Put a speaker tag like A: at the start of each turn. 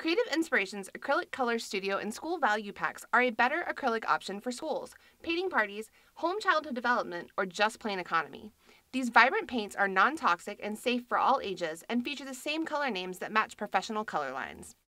A: Creative Inspirations Acrylic Color Studio and School Value Packs are a better acrylic option for schools, painting parties, home childhood development, or just plain economy. These vibrant paints are non-toxic and safe for all ages and feature the same color names that match professional color lines.